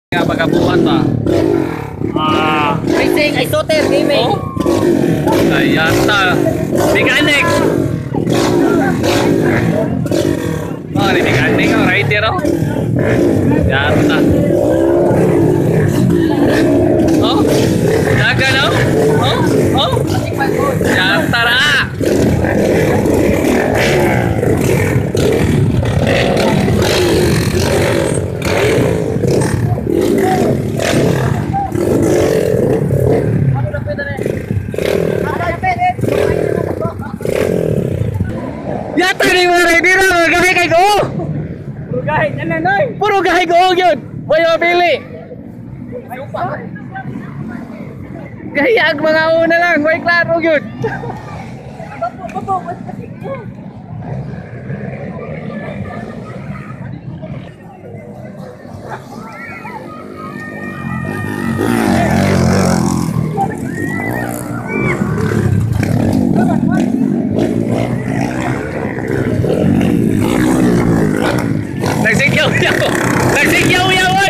Nga pagkabuhat ba? Racing, isoter, gaming. Ay, yata. Mechanic. Oh, ini mechanic ang rider oh. Yata. Oh, daga no? Oh. Yata na. Yata ni mga rider oh, gahe kay ko. Puro gahit na nanoy. Puro gahe ko yun. Boy mapili. Gahiyag mga una lang, way klaro yun. Nagsikyaw-yaw! Nagsikyaw-yaw oy!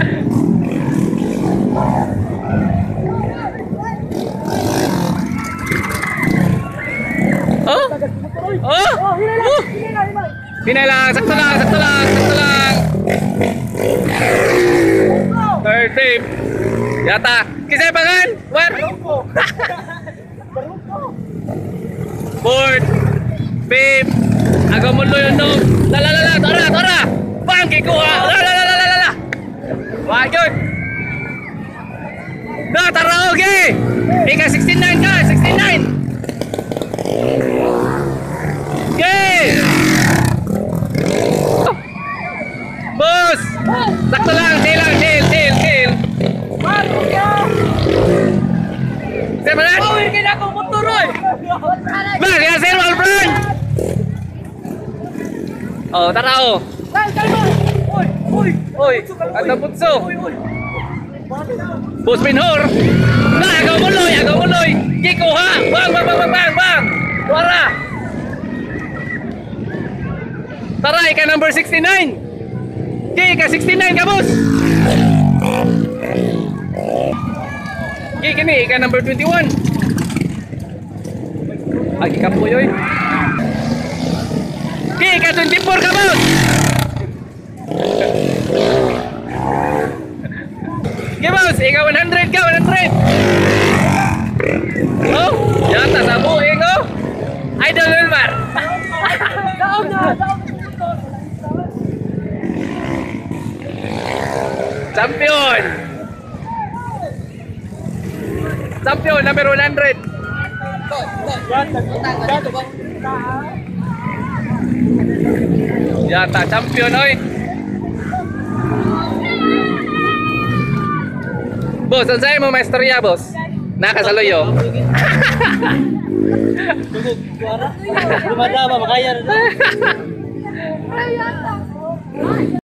Oh! Hinay lang, sakto lang. 30. Yata. Kisay pangan? What? Fourth. Fifth. Agaw mo lo yun no. Tora. Bang, kikuha. La. Wag yun. Na, tara, okay. Ika 69 ka, 69. Okay! Boss! Sakto lang, tail. Sir Malan! Pawin ka na akong motor oy. Bang, yan sir, Walbrand! Oh, tara oh. Kalma. Oy, ang naputso. Boss Minhor! Na, agaw muloy! Kiko ha! Bang! Wala! Tara, ika number 69. Okay, ika 69 ka, boss. Okay, kini, ika number 21. Agi ka po yun. Okay, ika 24 ka, boss. Okay, boss, ika 100 ka, 100. Oh, yata, sabuhin ko. Idol Wilmar. Daog na. Champion number 100. Yata champion oy. Boss, ang sa'yo mo maestorya, boss? Nakasaloyo. Lumada ba makaya rin.